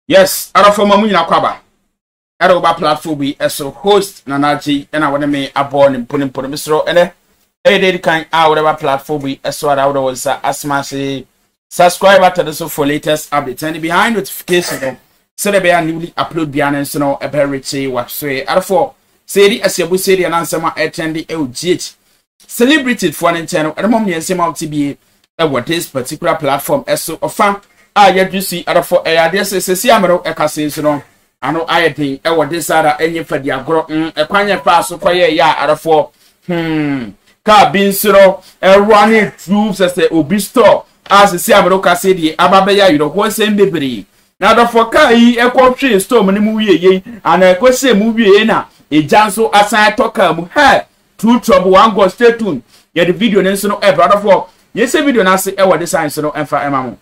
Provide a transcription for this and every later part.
Yes, out of my munya kwaba. Aroba platform we so host Nanaji and I want to me a born in Punim Punisro and a day kind our platform we so out was asma say subscribe to the so for latest updates and behind notification so they be newly upload beyond so no a very say what say out for say as you say and answer my attend the LGH celebrated for an channel and mom and same out to be what this particular platform so of fan. You see, other for a dear say, Amaro, a casino. I know I think I would decide any for the agro, a quanya pass for a ya other for car being so a running troops as the obisto as the Siamaro Cassidi, Ababaya, you know, what's in the now the for Kai, a country storm and movie, and a question movie, a janso aside talker, had two trouble, one go straight to get the video, and so no brother for yes, a video, and I say, what the signs no and for Emma.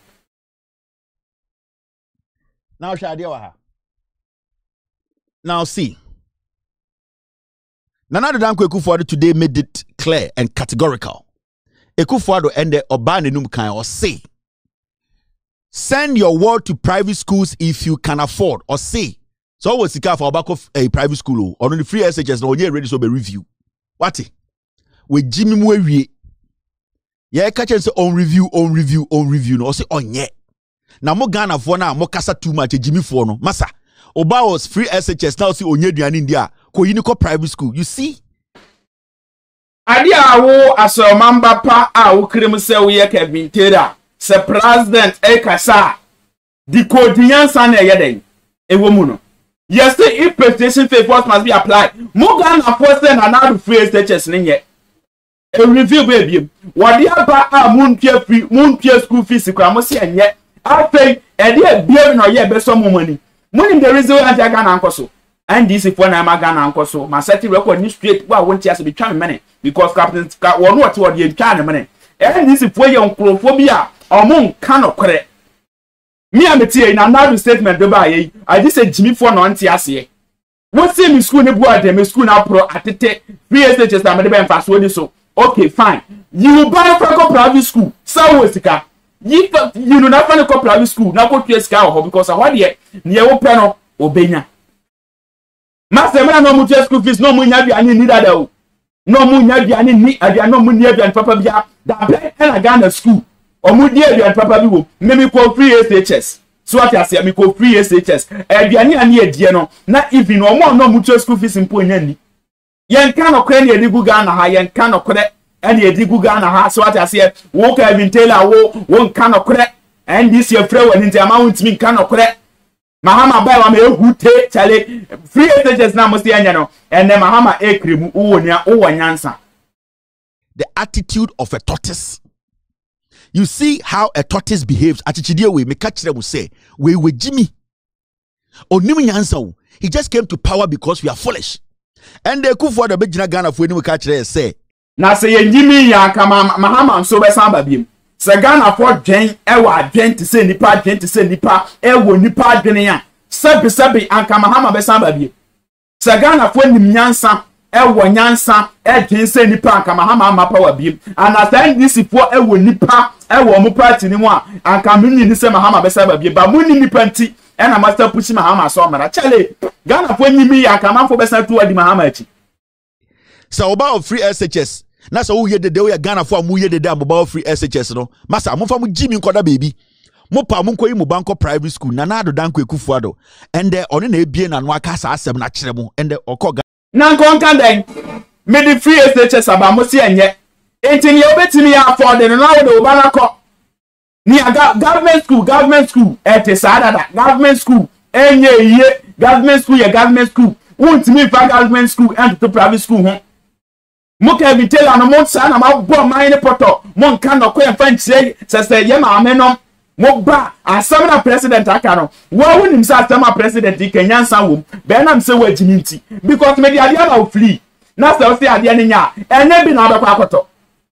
Now, Shadia. Now, see. Nana Danko Ekufuado today made it clear and categorical. Ekufuado ended Obani Numkan or say, send your word to private schools if you can afford, or say. So, what's the car for back of a private school or on the free SHS? No, you're ready to be review. What? With Jimmy Mwe, yeah, catch and say on review. No, say on yet. Na mo Ghana for na mo kasa too much Jimmy for no masa oba was free SHS now see onye duane ndia ko yini ko private school you see ade awo asomamba pa a wo krem se wo ye Kevin Taylor se president e kasa di kodiyansa na ye den ewo mu no yes the implementation favors must be applied mo Ghana for say na na free SHS ne ye e review baby what the aba a mun pia school fees kwa mo se enye afei ede bia no ye be so money money the reason why Ghana ankoso and this if one am Ghana ankoso ma set record ni straight wa won ti as be twa me money because captain won what won dey twa me money and this if we yonkrophobia omon ka no kore me am tie na now statement do ba yi I just say Jimmy for no anti ase what say me school ne bu adem school na pro atete PSHS na me dey be mfa so ni so okay fine you buy for private school so sika you know not find a private school now go to a because I want yet near open obenya. Master man no mutual school fees no money any need that no money any need no money and papa bia that and Ghana school or money and papa bi me call free SHS so what I say me call free SHS aduane ani adie no na even no more no mutual school fees mpo nyani yen kan okra ne edi Ghana ha yen kan okra and ye dig Ghana ha so what I say wo Kevin Taylor wo kan okre and this your friend when into amount me kan okre mahama buy wa me hute chale free SHS na mo se anya no and then mahama ekremu wo nyansa. The attitude of a tortoise. You see how a tortoise behaves. Achichidie we me catch them say we Jimmy onim nyansa he just came to power because we are foolish and they Ekufuado the bejina Ghana for any we catch them say na se yenjimi ya kama mahama so be samba biem se Ghana for dwen ewa dwen te se nipa dwen te se nipa ewo nipa dwen ya sabi anka mahama be samba biem se Ghana for nimnyansa ewo nyansa dwen se nipa anka mahama mapa wa biem ana san disifo ewo nipa ewo mo party ni mu a anka munni ni se mahama be samba biem ba munni nipa nti ena master pushi mahama so mara chale Ghana for nyimi ya kama fo be sa tu adi mahama achi so about free SHS na so wo ye dede wo ya Ghana fo amu ye dede about free SHS no masa mo fa mo Jimmy nkoda baby mo pa mo nkoyi mo banko private school na na do Danko Ekufuado and there on na ebie na no aka sa asem na kire mo and okoga na nkonka den me the free SHS aba mo se enye entini ye obetimi ya afford no na wo de obanako ni government school ete sadada government school enye ye government school won't me for government school and to private school ho mo Kevin Taylor no mo sa na ma bo mine poto mo nka no ko en fan chire se ye ma amenom mo ba asam na president aka no wo wonim sa asam president Kenyansa wom be na mse wa Jimmy nti because me dia na o free na se o se ade ne nya ene bi na obekwa akoto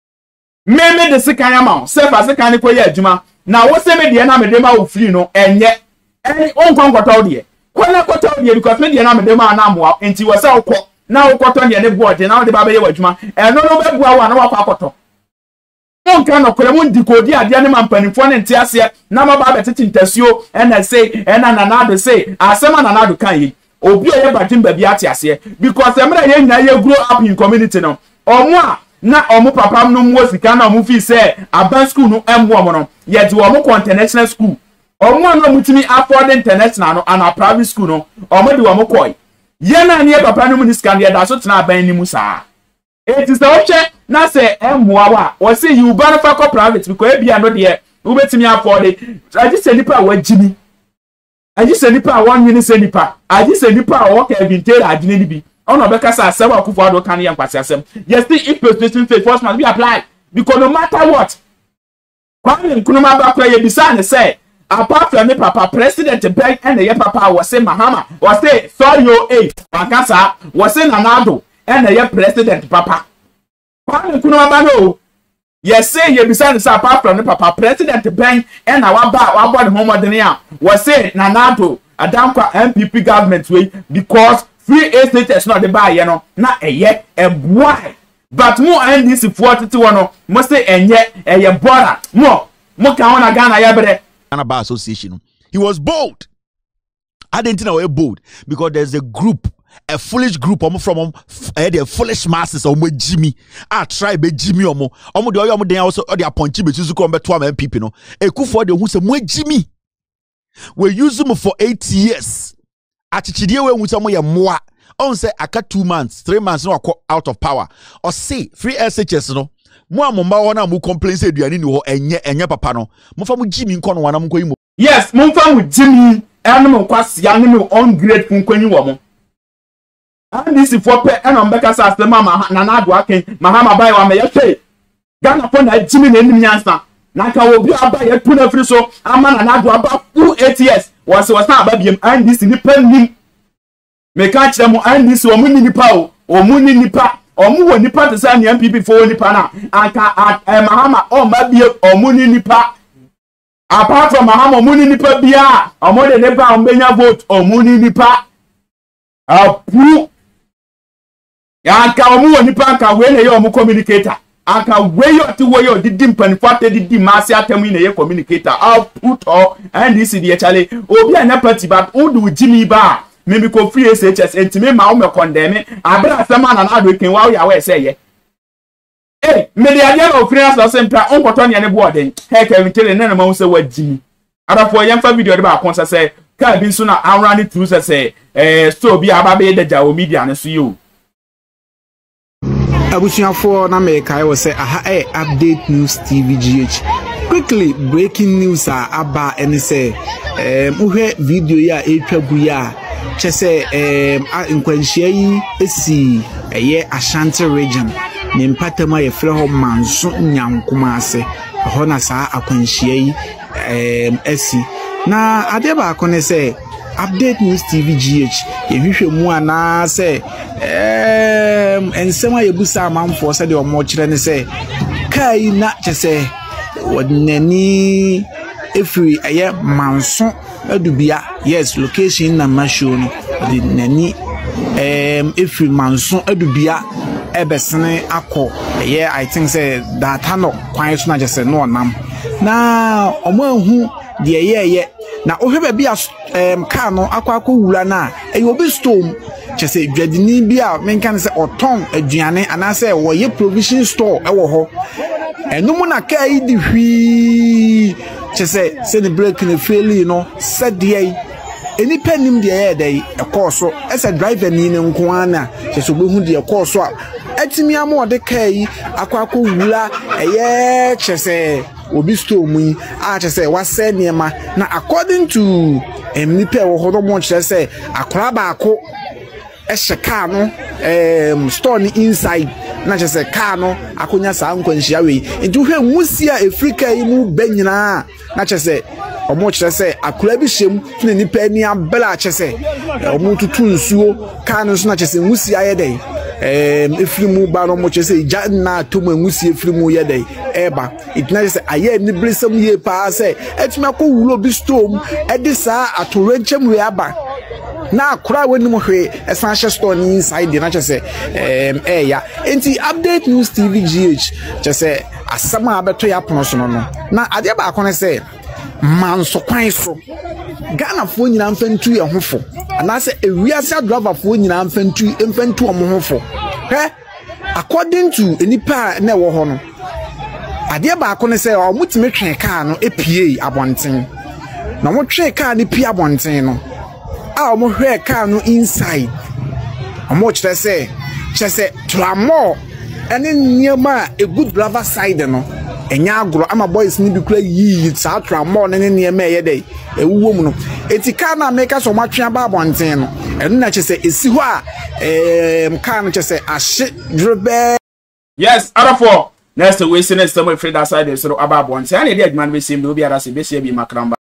me de sikan ama se fa sikan ko ye adwuma na wo se me de na me de ma o free no enye eni onkwankwata de kwana kwata de because me de na me de ma na amwa enti wo se okọ na okọtọ de ne board na wo de ba be ye wadwuma eno no be bua wa na wa akoto mon kan okore mon dikodi ade ne mampanifo ne ntiase na maba betete ntasio na say na nanado say asema nanado kan yi obi oye batim ba bi atiase because emra ye nyina ye grow up in community no omo a na omo papa no mo sika na omo fi say aban school no emwo omo no ye de omo international school omo no mutimi afford international no and a private school no omo de omo koy ye na ne papa no mu sika de da so tena aban ni mu saa it is the option na say emwo wa say you ban for private because e bia no de we betimi afford it I just say nipa wa jimi I just say nipa one minute say nipa I just say nipa work Kevin Taylor adine ni bi ono be kasa asem akufo ado kan ye nkwase asem yes the impersonation faith first must be applied because no matter what kwame nkunuma ba kwa ye bisa ne say apart from me papa president beg and ye papa was say Mahama was say sorry o wakasa was say Nanado and ye president papa kwame nkunuma ba no yes say ye bisa ne say apart from me papa president beg and our board homodene a was say Nanado adankwa MPP government way because free estate is not the buy you know na eye boy but more and this 41 no must say enye border more kan na Ghana ya bere Ghana Bar Association. He was bold. I didn't know he was bold because there's a group, a foolish group from the foolish masses of Jimmy. I try be Jimmy omo de also the appointee be to come to am people no. E ku for the who say Jimmy. We use him for 8 years. Atichidie we hu say mo ye moa. On say aka 2 months, 3 months no out of power. Or say free SHS no. Mo amomba wona mo complain say duane ni ho enye papa no mo fa mo Jimmy nko no wana mo koyi mo yes mo fa mo Jimmy eno mo kwase ya ne mo ungrateful nkwani wo mo and this for pe eno mbeka sa asema na na ado aken Mahama bai wa me ye say Ghana for na Jimmy na enim nyansa na ka obi aba ye tu na free so ama na ado aba full 8 years was aba biem and this ni pen me ka kire mo and this wo mo ni nipa o mo ni nipa omu wo nipa te say na MPP for nipa na anka Mahama o ma bie omu ni nipa apart from Mahama omu ni nipa bia omu de nipa ombenya vote omu ni nipa apu ya anka omu wo nipa anka we na ye omu communicator anka we yo ti wo yo didi mpanifate didi masi atemu na ye communicator apu to and this the chale obi anya party but odu Jimmy ba maybe ko free SHS entime ma o me condemn abra asema na ado ken wa ya we say ye me de ade na free as sempra on koto ne board he Kevin Taylor na ma say wa Jimmy adafo ye mfa video de ba kon say ka bi so na anrani through say so bi aba be de ja o media ne so yo abusuafo na me kai wo say aha update news tvgh quickly breaking news aba any say uhwe video ya etwagu ya chese nkwanhia yi esi Ashanti region ne mpatama ye frɛ ho manso nyankoma ase ho na saa akwanhia yi esi na ade ba ko ne say update news tvgh ye hwehwɛ mu ana say ensema ye busa amanfo se de omo kire ne say kai na chese wodnani efiri manso adubia yes location na masho no de nani efiri manso adubia ebesene akọ I think say that no kwan so na just no nam na omo ahu de ye na ohebe bia car no akọ wura na obi storm chese dwadini bia menkan say oton aduane anase wo ye provision store ewo ho enum na kai di hwi chese se ne break ne faili no said eni penim de ye dey ekoso ese driver ni ne nko ana chese obehu de ekoso a atimi amo de kai akọ wura chese obi store mu a chese wase niema na according to nipa wo hodo mo chese akora ba ako car no store ni inside na chese car no akonya sa nkwanhia we nti hwe musia Africa yi mu banyina na chese omo chese akora bi hyem na nipa ni abela chese omo tutu nsuo car no so na chese musia ye dey efirimu ba no mo chese ja na to mu musia efirimu ye dey eba itna chese aye ni bresam ye pa se etime akowulo bi store edisa atorenchem we aba na akura wani mo hwe essential store ni inside na chese ya enti update news tvgh chese asama abeto ya pono so no na ade ba akone se manso kwan so Ghana fo nyina mfantu ye hofo ana se ewiase driver fo nyina mfantu omo according to enipa na wo ho no ade ba akone se o mutime twen car no epie abonten na mo twen car no pie abonten no a mo hwe car no inside omo kire se tramo ene niema a good driver side no enya agro ama boys ni bi kura yi sa tramo ne niema ye dey ewuwo mu no eti car na make so matwe aba abonten no eno na kire se esi ho a car no kire se ahye drebe. Yes, other four next we see next time we free that side so aba abonten and dey adman we see no bi ara se be se bi makramba.